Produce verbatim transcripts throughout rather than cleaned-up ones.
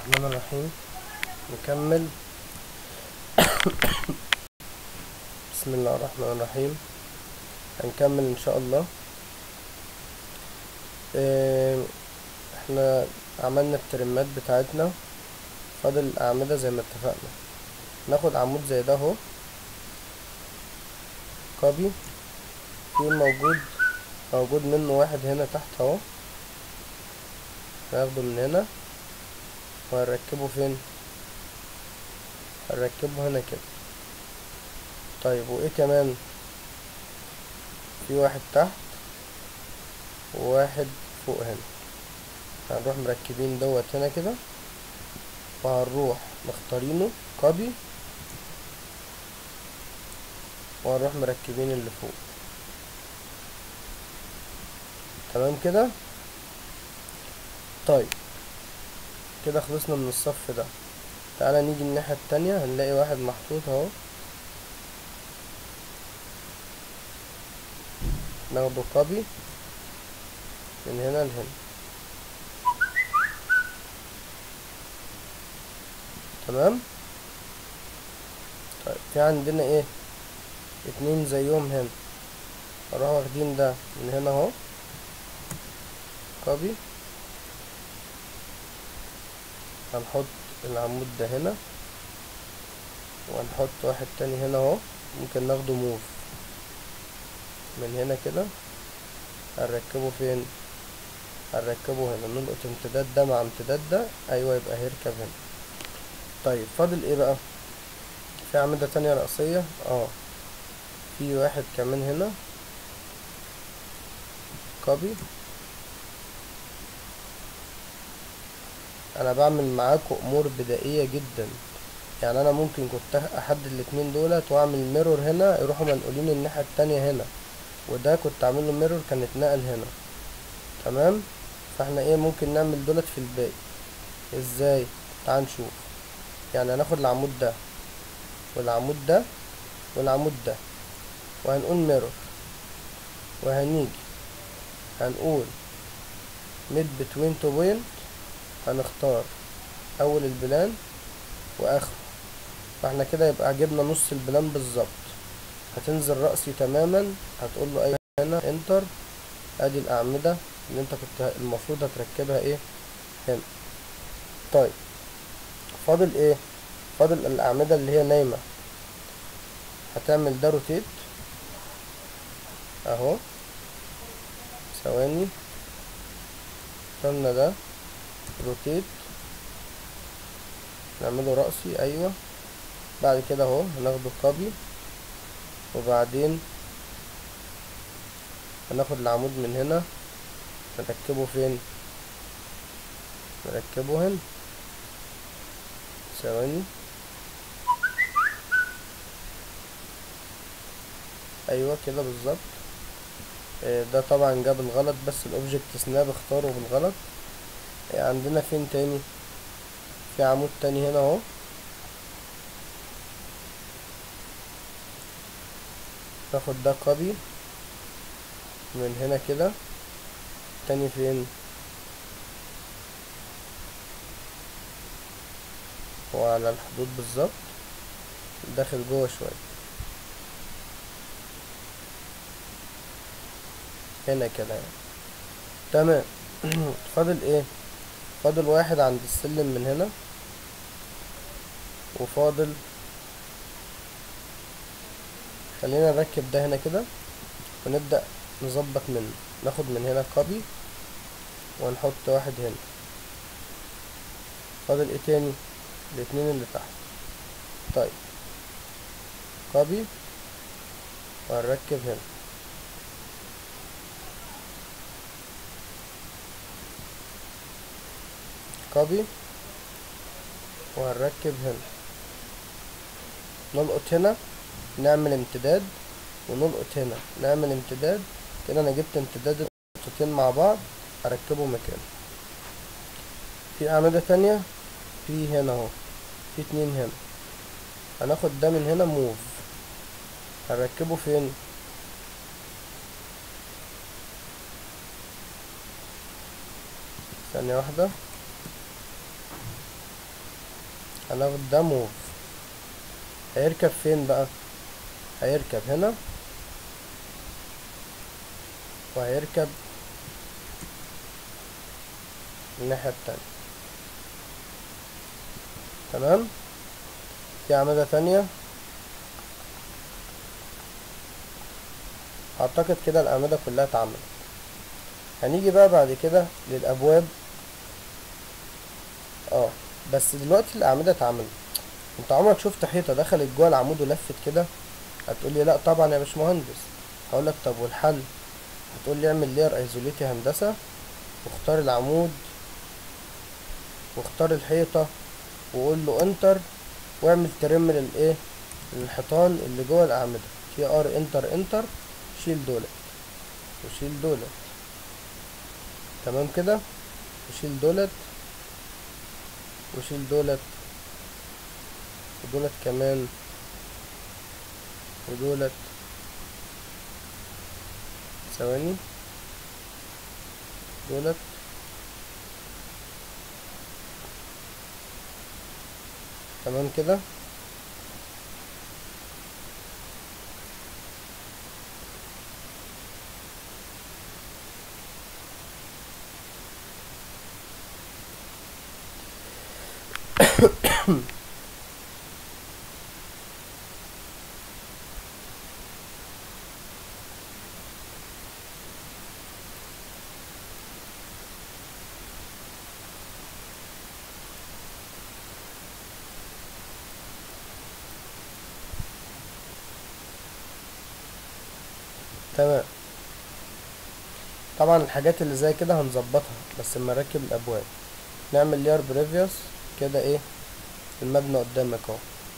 الرحمن الرحيم. نكمل. بسم الله الرحمن الرحيم. هنكمل ان شاء الله. اه احنا عملنا الترمات بتاعتنا، فاضل الاعمدة زي ما اتفقنا. ناخد عمود زي ده اهو، كوبي، في موجود موجود منه واحد هنا تحت اهو، هناخده من هنا وهنركبه فين؟ هنركبه هنا كده. طيب وايه كمان؟ في واحد تحت وواحد فوق هنا، هنروح مركبين دوت هنا كده، وهنروح مختارينه كوبي، وهنروح مركبين اللي فوق. تمام كده. طيب كده خلصنا من الصف ده. تعالى نيجي الناحية التانية، هنلاقي واحد محطوط اهو، ناخده كوبي من هنا لهنا. تمام. طيب في عندنا ايه؟ اتنين زيهم هنا، هنروح واخدين ده من هنا اهو، كوبي، هنحط العمود ده هنا، وهنحط واحد تاني هنا اهو، ممكن ناخده موف من هنا كده، هنركبه فين؟ هنركبه هنا، نلقط امتداد ده مع امتداد ده، ايوه يبقى هيركب هنا. طيب فاضل ايه بقى؟ في اعمدة تانية رئيسية، اه في واحد كمان هنا، كوبي. انا بعمل معاكم امور بدائية جدا، يعني انا ممكن كنت احدد الاتنين دولت واعمل ميرور هنا يروحوا منقولين الناحية التانية هنا، وده كنت اعمله ميرور كان اتنقل هنا. تمام. فاحنا ايه ممكن نعمل دولت في الباقي ازاي؟ تعال نشوف. يعني هناخد العمود ده والعمود ده والعمود ده، وهنقول ميرور، وهنيجي هنقول ميد بتوين تو بوينت، هنختار اول البلان واخره، فاحنا كده يبقى جبنا نص البلان بالظبط. هتنزل رأسي تماما، هتقول له ايوه هنا انتر، ادي الاعمدة اللي انت كنت المفروض هتركبها ايه هنا. طيب فاضل ايه؟ فاضل الاعمدة اللي هي نايمة، هتعمل ده روتيت اهو، ثواني، قلنا ده روتيت، نعمله رأسي ايوه. بعد كده اهو هناخده كوبي، وبعدين هناخد العمود من هنا نركبه فين؟ نركبه هنا، ثواني، ايوه كده بالظبط. ده طبعا جاب الغلط، بس الاوبجكت سناب اختاره بالغلط. عندنا فين تاني؟ في عمود تاني هنا اهو، ناخد ده كوبي من هنا كده. تاني فين؟ هو على الحدود بالظبط، داخل جوه شوية هنا كده يعني. تمام. فاضل ايه؟ فاضل واحد عند السلم من هنا، وفاضل، خلينا نركب ده هنا كده ونبدأ نظبط منه. ناخد من هنا كوبي ونحط واحد هنا. فاضل ايه تاني؟ الاتنين اللي تحت. طيب كوبي وهنركب هنا، كوبي وهنركب هنا، نلقط هنا نعمل امتداد، ونلقط هنا نعمل امتداد. كده انا جبت امتداد النقطتين مع بعض، هركبه مكانه. في اعمدة تانية، في هنا اهو، في اتنين هنا، هناخد ده من هنا موف، هنركبه فين؟ ثانية واحدة، هناخد ده موف. هيركب فين بقى؟ هيركب هنا وهيركب الناحية التانية. تمام. في أعمدة تانية اعتقد كده الأعمدة كلها اتعملت. هنيجي بقى بعد كده للأبواب. اه بس دلوقتي الأعمدة اتعملت، انت عمرك شفت حيطة دخلت جوه العمود ولفت كده؟ هتقولي لا طبعا يا باشمهندس. هقولك طب والحل؟ هتقولي اعمل لير ايزوليتي هندسة، واختار العمود واختار الحيطة وقول له انتر، واعمل ترم للايه، للحيطان اللي جوه الأعمدة. تي ار انتر انتر، شيل دولت وشيل دولت. تمام كده، وشيل دولت وشيل دولت ودولت كمان ودولت. ثواني، دولت تمام كده. تمام. طبعا الحاجات اللي زي كده هنظبطها بس اما نركب الابواب. نعمل لير بريفيوس كده. ايه المبنى قدامك اهو.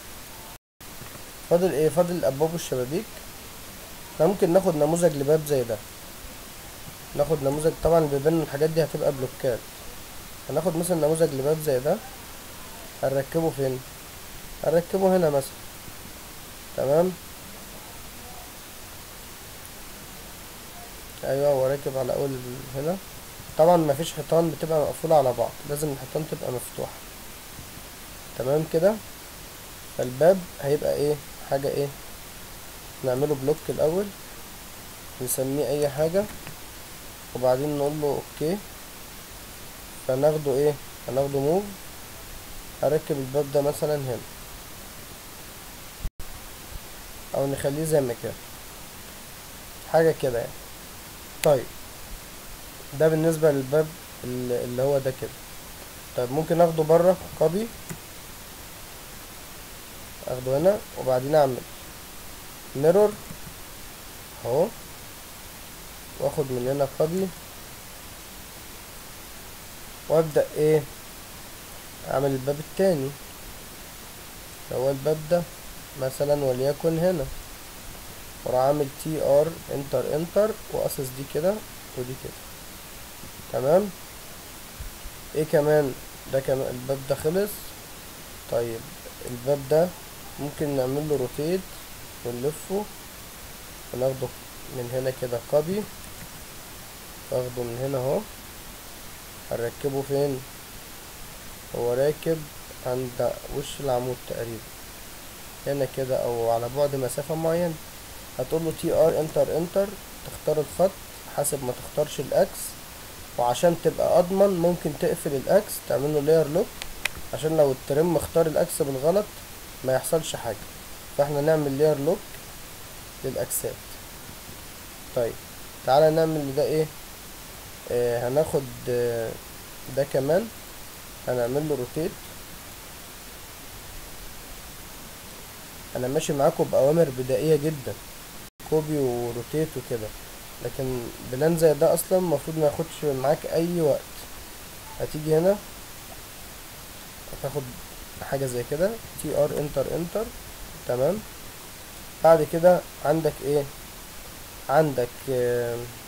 فاضل ايه؟ فاضل الابواب والشبابيك. احنا ممكن ناخد نموذج لباب زي ده. ناخد نموذج، طبعا البيبان والحاجات دي هتبقى بلوكات. هناخد مثلا نموذج لباب زي ده. هنركبه فين؟ هنركبه هنا مثلا. تمام. ايوه هو راكب على اول هنا. طبعا مفيش حيطان بتبقى مقفولة على بعض، لازم الحيطان تبقى مفتوحة. تمام كده. فالباب هيبقى ايه؟ حاجة ايه؟ نعمله بلوك الاول، نسميه اي حاجة، وبعدين نقول له اوكي. فناخده ايه؟ هناخده موف. هركب الباب ده مثلا هنا، او نخليه زي ما كان، حاجة كده يعني. طيب ده بالنسبة للباب اللي هو ده كده. طيب ممكن اخده بره كوبي، اخده هنا وبعدين اعمل ميرور اهو، واخد من هنا كوبي، وابدأ ايه، اعمل الباب التاني هو الباب ده مثلا وليكن هنا، وراح اعمل تي ار انتر انتر واقصص دي كده ودي كده. تمام. ايه كمان؟ ده كمان الباب ده خلص. طيب الباب ده ممكن نعمل له روتيت ونلفه، وناخده من هنا كده كوبي، واخده من هنا اهو. هنركبه فين؟ هو راكب عند وش العمود تقريبا هنا كده، او على بعد مسافة معينة. هتقول له تي ار انتر انتر، تختار الخط حسب ما تختارش الاكس. وعشان تبقى اضمن ممكن تقفل الاكس، تعمل له لاير لوك، عشان لو الترم اختار الاكس بالغلط ما يحصلش حاجة. فاحنا نعمل لاير لوك للاكسات. طيب تعالى نعمل ده ايه. آه هناخد آه ده كمان، هنعمل له روتيت. انا ماشي معاكم باوامر بدائية جدا، كوبي وروتيت وكده، لكن بلان زي ده اصلا المفروض ما ياخدش معاك اي وقت. هتيجي هنا هتاخد حاجة زي كده، تي ار انتر انتر. تمام. بعد كده عندك ايه؟ عندك آه